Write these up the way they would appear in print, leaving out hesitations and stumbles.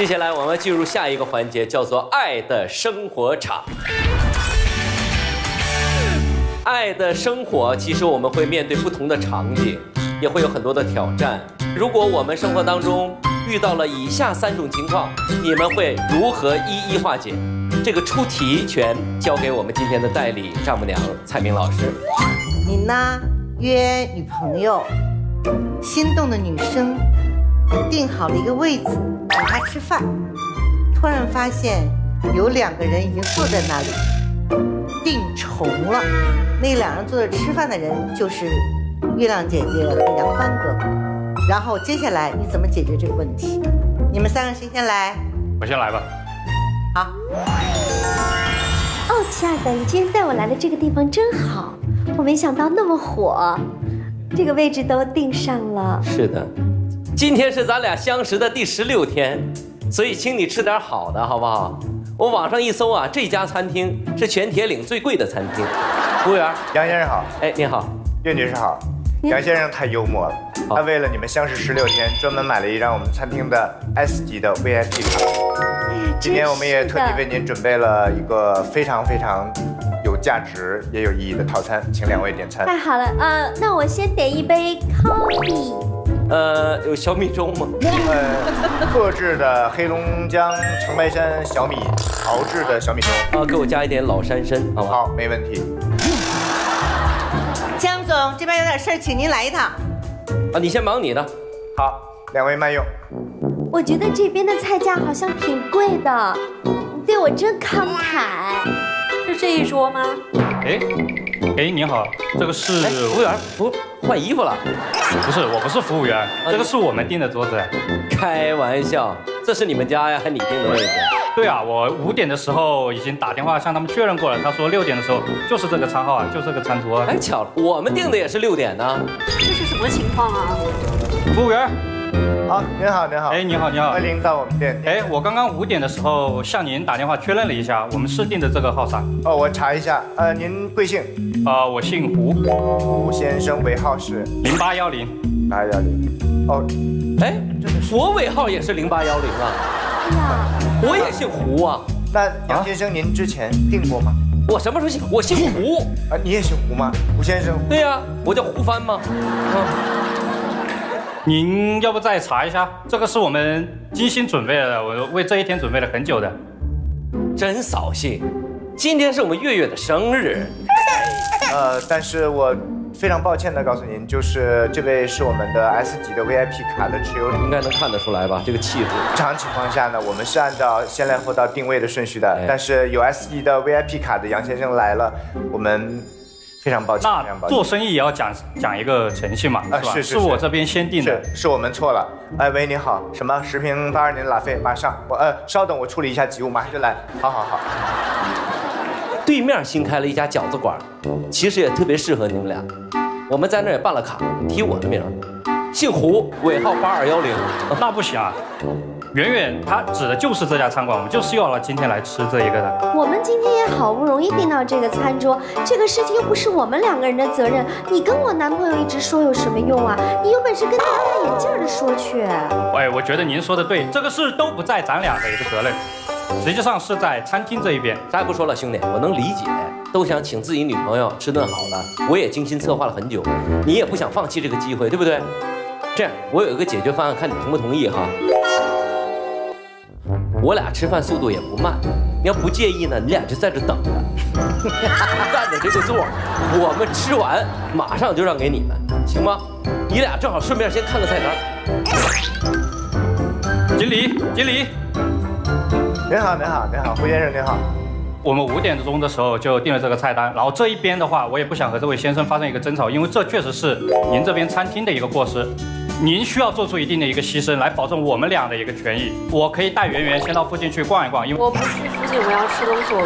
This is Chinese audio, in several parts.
接下来我们进入下一个环节，叫做爱的生活场。爱的生活，其实我们会面对不同的场景，也会有很多的挑战。如果我们生活当中遇到了以下3种情况，你们会如何一一化解？这个出题权交给我们今天的代理丈母娘蔡明老师。 你呢，约女朋友，心动的女生，定好了一个位子请她吃饭，突然发现有2个人已经坐在那里，定重了。那2人坐着吃饭的人就是月亮姐姐和杨帆哥哥。然后接下来你怎么解决这个问题？你们3个谁先来？ 我先来吧。 好。 哦，亲爱的，你今天带我来的这个地方真好，我没想到那么火，这个位置都订上了。 是的，今天是咱俩相识的第16天，所以请你吃点好的，好不好？我网上一搜啊，这家餐厅是全铁岭最贵的餐厅。服务员， 杨先生好。 哎，您好。 岳女士好。杨先生太幽默了，他为了你们相识16天，专门买了一张我们餐厅的 S 级的 VIP 卡。今天我们也特地为您准备了一个非常非常有价值也有意义的套餐，请2位点餐。 太好了，那我先点一杯 coffee。 有小米粥吗？ 特制的黑龙江长白山小米熬制的小米粥。 给我加一点老山参，好不好？ 好，没问题。 江总这边有点事儿，请您来一趟。 你先忙你的。 好，2位慢用。 我觉得这边的菜价好像挺贵的，你对我真慷慨。 是这一桌吗？ 哎，您好，这个是服务员，换衣服了？ 不是，我不是服务员，这个是我们订的桌子。 开玩笑，这是你们家呀，还你订的位置？ 对啊，我5点的时候已经打电话向他们确认过了，他说6点的时候就是这个餐号啊，就这个餐桌。 哎，巧了，我们订的也是6点呢。 这是什么情况啊？ 服务员。 好，您好，您好。 哎，你好，你好。 欢迎到我们店。 哎，我刚刚5点的时候向您打电话确认了一下，我们是订的这个号餐。 哦，我查一下，您贵姓？ 我姓胡。 胡先生，尾号是 0810。 0810。哦， 哎，我尾号也是0810啊。 哎呀， 我也姓胡啊。 那杨先生，您之前订过吗？ 我什么时候姓？我姓胡。 你也姓胡吗？胡先生。 对呀，我叫胡帆吗？ 您要不再查一下？这个是我们精心准备的，我为这一天准备了很久的。 真扫兴，今天是我们月月的生日。 但是我非常抱歉的告诉您，就是这位是我们的 S 级的 VIP 卡的持有者， 应该能看得出来吧？这个气质。 正常情况下呢，我们是按照先来后到定位的顺序的，但是有 S 级的 VIP 卡的杨先生来了，我们非常抱歉。 那做生意也要讲一个诚信嘛，是吧？是我这边先定的， 是我们错了。喂，你好，什么10瓶82年拉菲，马上，稍等，我处理一下急务，马上就来。好。 对面新开了一家饺子馆，其实也特别适合你们俩。我们在那儿也办了卡，提我的名，姓胡，尾号8210。 那不行啊。圆圆她指的就是这家餐馆，我们就是要了今天来吃这一个的。 我们今天也好不容易订到这个餐桌，这个事情又不是我们2个人的责任，你跟我男朋友一直说有什么用啊？你有本事跟大大眼镜的说去。 哎，我觉得您说的对，这个事都不在咱俩的一个责任，实际上是在餐厅这一边。 啥也不说了，兄弟，我能理解，都想请自己女朋友吃顿好的，我也精心策划了很久，你也不想放弃这个机会，对不对？这样，我有一个解决方案，看你同不同意哈。我俩吃饭速度也不慢，你要不介意呢，你俩就在这等着，占着这个座，我们吃完马上就让给你们，行吗？你俩正好顺便先看个菜单。 经理， 您好，胡先生您好。 我们5点钟的时候就定了这个菜单，然后这一边的话，我也不想和这位先生发生一个争吵，因为这确实是您这边餐厅的一个过失。您需要做出一定的一个牺牲来保证我们俩的一个权益。我可以带圆圆先到附近去逛一逛，因为我不去附近，我要吃东西，我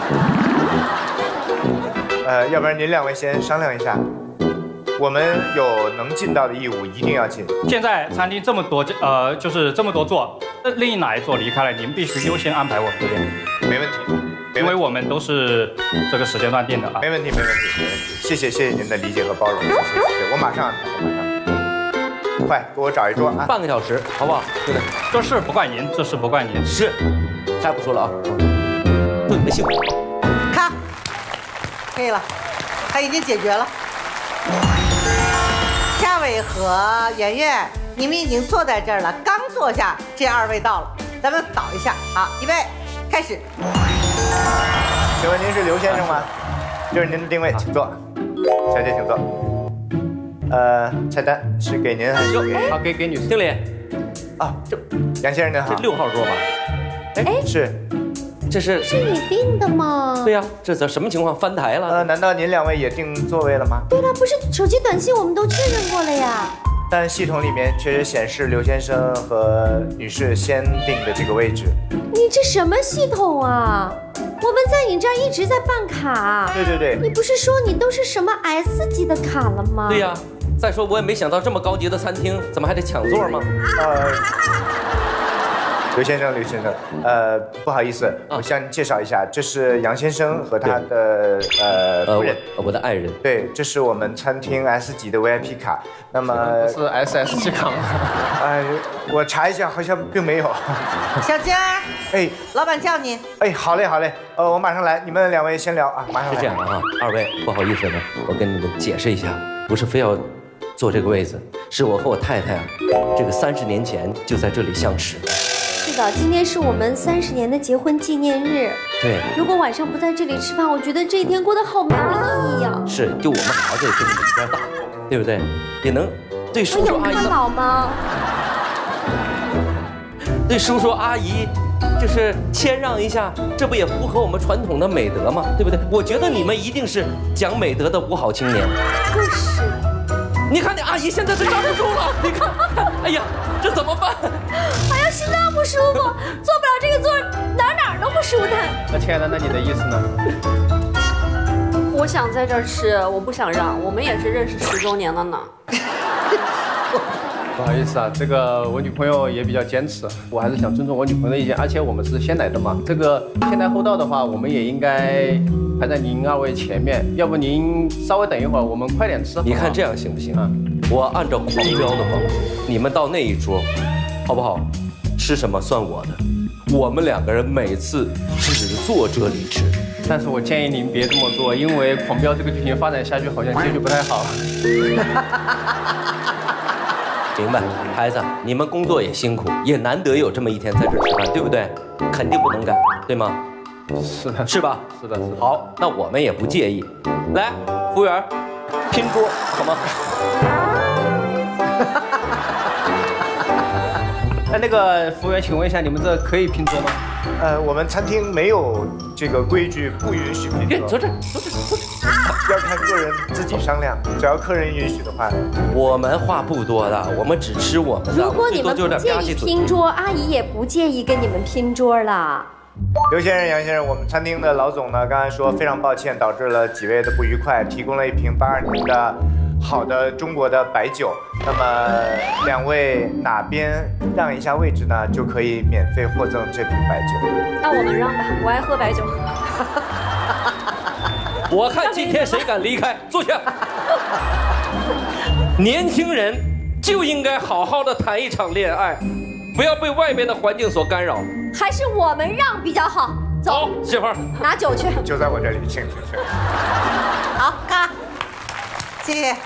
饿了。要不然您2位先商量一下，我们有能尽到的义务一定要尽。 现在餐厅这么多，就是这么多座，另哪一座离开了，您必须优先安排我们这边。 没问题， 因为我们都是这个时间段定的啊。 没问题，谢谢您的理解和包容，谢谢，我马上安排， 快给我找一桌啊！ 半个小时，好不好？对不对？ 这事不怪您，这事不怪您。 是，啥也不说了啊。祝你们幸福。 看，可以了，他已经解决了。夏伟和圆圆，你们已经坐在这儿了，刚坐下，这2位到了，咱们倒一下，好，预备，开始。 请问您是刘先生吗？这是您的定位，请坐。小姐请坐。菜单是给您还是给？ 好，给女士经理。 啊，这杨先生您好。 这6号桌吧？ 哎，是。 这是你订的吗？ 对呀，这怎什么情况？翻台了？ 难道您2位也订座位了吗？ 对了，不是手机短信我们都确认过了呀。 但系统里面确实显示刘先生和女士先订的这个位置。 你这什么系统啊？我们在你这儿一直在办卡。 对。 你不是说你都是什么 S 级的卡了吗？ 对呀。再说我也没想到这么高级的餐厅，怎么还得抢座吗？ 刘先生，不好意思，我向您介绍一下，这是杨先生和他的夫人， 我的爱人。 对，这是我们餐厅 S 级的 VIP 卡。那么是 SS 级卡吗？ 我查一下，好像并没有。 小娟， 哎， 老板叫你。 哎，好嘞，我马上来，你们2位先聊啊，马上来。 是这样的啊，2位不好意思呢，我跟你们解释一下，不是非要坐这个位子，是我和我太太啊，这个30年前就在这里相识。 是的，今天是我们30年的结婚纪念日。 对， 如果晚上不在这里吃饭，我觉得这一天过得好没有意义啊。 是，就我们孩子也跟你们一边大，对不对？也能对叔叔阿姨我有那么老吗？ 对叔叔阿姨，就是谦让一下，这不也符合我们传统的美德吗？对不对？我觉得你们一定是讲美德的5好青年。 就是。 你看，你阿姨现在都站不住了，你看，哎呀，这怎么办？ 哎呀，心脏不舒服，坐不了这个座，哪都不舒坦。 那亲爱的，那你的意思呢？ 我想在这儿吃，我不想让。我们也是认识10周年了呢。 不好意思啊，这个我女朋友也比较坚持，我还是想尊重我女朋友的意见，而且我们是先来的嘛，这个先来后到的话，我们也应该排在您2位前面，要不您稍微等一会儿，我们快点吃。 你看这样行不行？我按照狂飙的方式，你们到那一桌，好不好？吃什么算我的，我们2个人每次只坐这里吃。 但是我建议您别这么做，因为狂飙这个剧情发展下去好像结局不太好。 明白，孩子，你们工作也辛苦，也难得有这么一天在这吃饭，对不对？肯定不能改，对吗？ 是的， 是吧？ 是的。 好，那我们也不介意。来，服务员，拼桌好吗？ 那个服务员，请问一下，你们这可以拼桌吗？ 我们餐厅没有这个规矩，不允许拼桌。 坐这， 要看个人自己商量，只要客人允许的话。 我们话不多的，我们只吃我们的。 如果你们不介意拼桌，阿姨也不介意跟你们拼桌了。 刘先生、杨先生，我们餐厅的老总呢，刚才说非常抱歉，导致了几位的不愉快，提供了一瓶82年的好的中国的白酒。那么2位哪边让一下位置呢，就可以免费获赠这瓶白酒。 那我们让吧，我爱喝白酒。 我看今天谁敢离开，坐下。年轻人就应该好好的谈一场恋爱，不要被外面的环境所干扰。 还是我们让比较好。走， 媳妇儿， 拿酒去。 就在我这里，请。 好，咔，谢谢。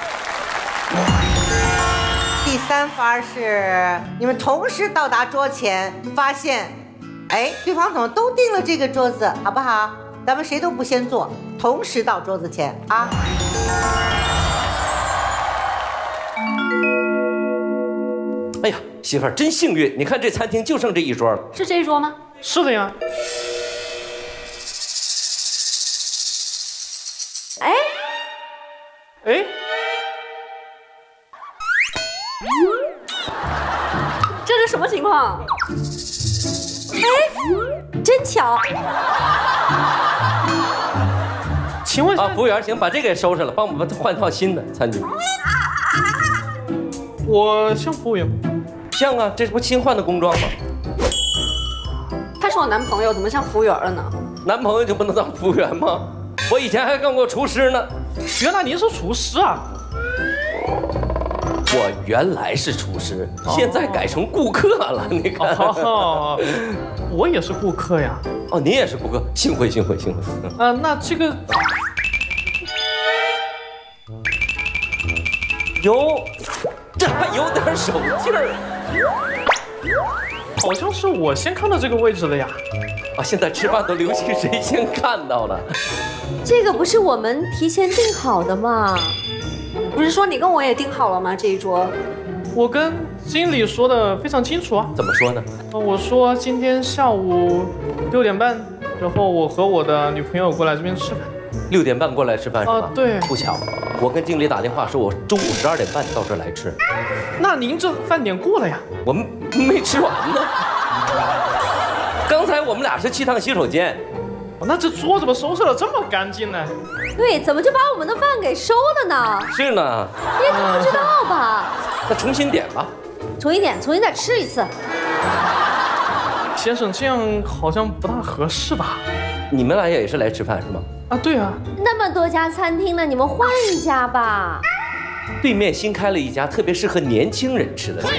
第3番是你们同时到达桌前，发现，哎，对方怎么都订了这个桌子，好不好？咱们谁都不先坐，同时到桌子前啊。 哎呀，媳妇儿真幸运，你看这餐厅就剩这一桌了。 是这一桌吗？ 是的呀。哎， 这是什么情况？ 哎，真巧。 请问服务员，行，把这个也收拾了，帮我们换套新的餐具。 我像服务员吗？ 像啊，这不新换的工装吗？ 他是我男朋友，怎么像服务员了呢？ 男朋友就不能当服务员吗？我以前还干过厨师呢。 原来您是厨师啊！ 我原来是厨师，现在改成顾客了。你看， 我也是顾客呀。 哦，您也是顾客，幸会。 那这个这还有点手劲儿。 好像是我先看到这个位置的呀。 啊，现在吃饭都流行谁先看到了。 这个不是我们提前订好的吗？ 不是说你跟我也订好了吗？这一桌， 我跟经理说的非常清楚啊。 怎么说呢？ 我说今天下午6点半，然后我和我的女朋友过来这边吃饭。 6点半过来吃饭是吧？ 对。 不巧，我跟经理打电话说，我中午12点半到这儿来吃。 那您这饭点过了呀？ 我们没吃完呢。刚才我们俩是去趟洗手间。 那这桌怎么收拾得这么干净呢？ 对，怎么就把我们的饭给收了呢？ 是呢。 你也不知道吧？ 那重新点吧。 重新点，重新再吃一次。 先生，这样好像不大合适吧？ 你们俩也是来吃饭是吗？ 啊，对啊。 那么多家餐厅呢，你们换一家吧。 对面新开了一家特别适合年轻人吃的。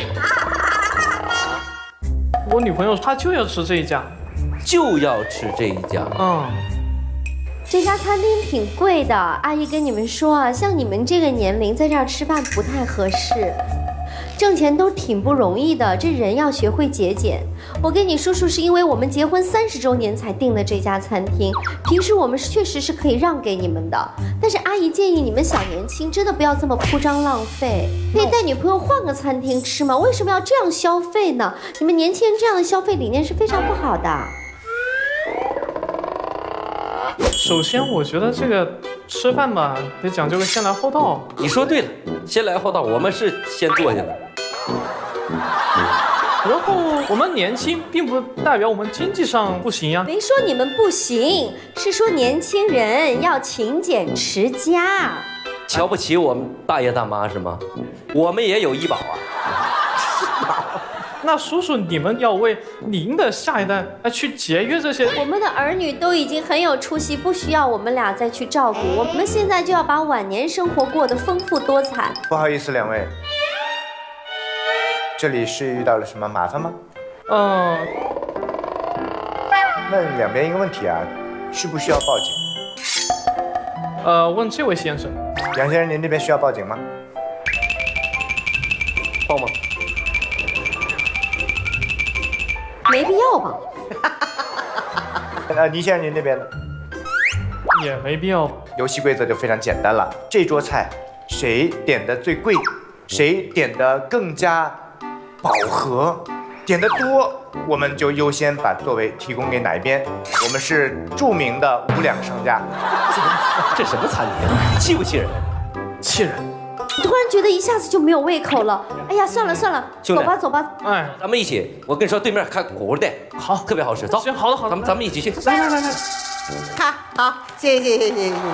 我女朋友她就要吃这一家。 就要吃这一家。 这家餐厅挺贵的，阿姨跟你们说啊，像你们这个年龄在这儿吃饭不太合适，挣钱都挺不容易的，这人要学会节俭。我跟你叔叔是因为我们结婚30周年才订的这家餐厅，平时我们确实是可以让给你们的，但是阿姨建议你们小年轻真的不要这么铺张浪费，可以带女朋友换个餐厅吃吗？为什么要这样消费呢？你们年轻人这样的消费理念是非常不好的。 首先，我觉得这个吃饭吧，得讲究个先来后到。 你说对了，先来后到，我们是先坐下的。 然后我们年轻，并不代表我们经济上不行呀。 没说你们不行，是说年轻人要勤俭持家。 瞧不起我们大爷大妈是吗？我们也有医保啊。 那叔叔，你们要为您的下一代去节约这些。 我们的儿女都已经很有出息，不需要我们俩再去照顾。我们现在就要把晚年生活过得丰富多彩。 不好意思，两位，这里是遇到了什么麻烦吗？问两边一个问题啊，需不需要报警？ 问这位先生， 杨先生，您这边需要报警吗？ 报吗？ 没必要吧？ 倪先生，您这边呢？ 也没必要。 游戏规则就非常简单了，这桌菜谁点的最贵，谁点的更加饱和，点的多，我们就优先把座位提供给哪一边。我们是著名的无两商家。 这什么餐厅？气不气人？ 气人。 突然觉得一下子就没有胃口了。哎呀，算了，走吧走吧。 哎， 咱们一起，我跟你说，对面开火锅店， 好， 特别好吃。走， 行，好的， 咱们一起去。 来。 好，谢谢。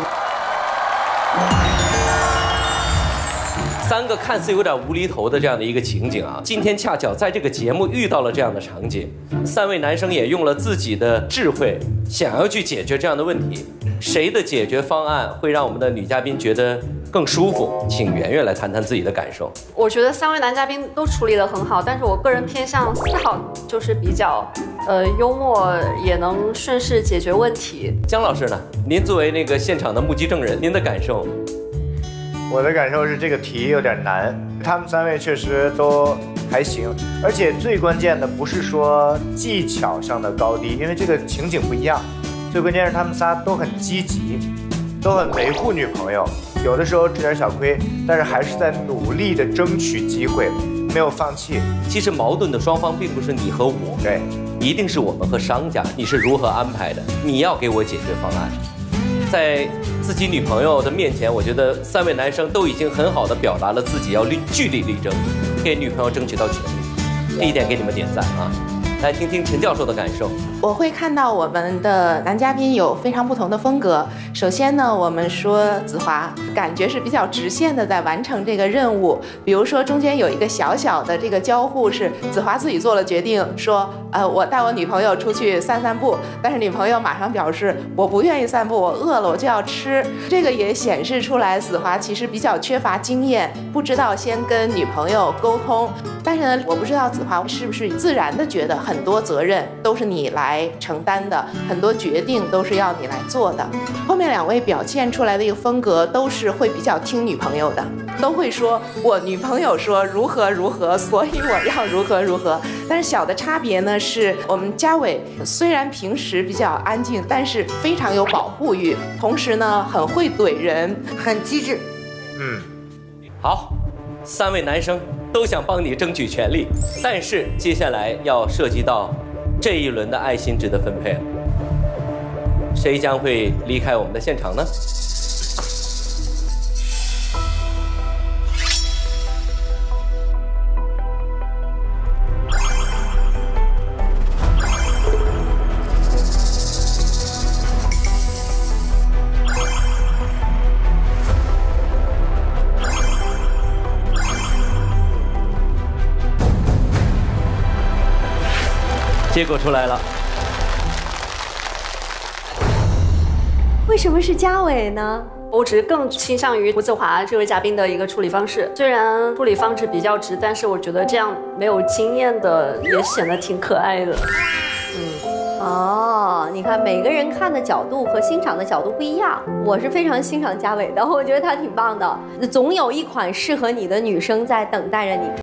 3个看似有点无厘头的这样的一个情景啊，今天恰巧在这个节目遇到了这样的场景，3位男生也用了自己的智慧，想要去解决这样的问题。谁的解决方案会让我们的女嘉宾觉得更舒服？请圆圆来谈谈自己的感受。 我觉得3位男嘉宾都处理得很好，但是我个人偏向4号，就是比较幽默，也能顺势解决问题。 姜老师呢？您作为那个现场的目击证人，您的感受？ 我的感受是这个题有点难，他们3位确实都还行，而且最关键的不是说技巧上的高低，因为这个情景不一样。最关键是他们仨都很积极，都很维护女朋友，有的时候吃点小亏，但是还是在努力的争取机会，没有放弃。 其实矛盾的双方并不是你和我， 对， 一定是我们和商家。你是如何安排的？你要给我解决方案。在自己女朋友的面前，我觉得3位男生都已经很好的表达了自己要据理力争，给女朋友争取到权利，这一点给你们点赞啊！ 来听听陈教授的感受。 我会看到我们的男嘉宾有非常不同的风格。首先呢，我们说子华感觉是比较直线的在完成这个任务。比如说中间有一个小小的这个交互是子华自己做了决定，说我带我女朋友出去散散步，但是女朋友马上表示我不愿意散步，我饿了我就要吃。这个也显示出来子华其实比较缺乏经验，不知道先跟女朋友沟通。但是呢，我不知道子华是不是自然的觉得很多责任都是你来承担的，很多决定都是要你来做的。后面2位表现出来的一个风格都是会比较听女朋友的，都会说我女朋友说如何如何，所以我要如何如何。但是小的差别呢，是我们嘉伟虽然平时比较安静，但是非常有保护欲，同时呢很会怼人， 很机智。 好，3位男生都想帮你争取权利，但是接下来要涉及到这一轮的爱心值的分配了。谁将会离开我们的现场呢？结果出来了， 为什么是嘉伟呢？ 我只是更倾向于吴子华这位嘉宾的一个处理方式。虽然处理方式比较直，但是我觉得这样没有经验的也显得挺可爱的。 哦，你看每个人看的角度和欣赏的角度不一样。我是非常欣赏嘉伟的，我觉得他挺棒的。总有一款适合你的女生在等待着你。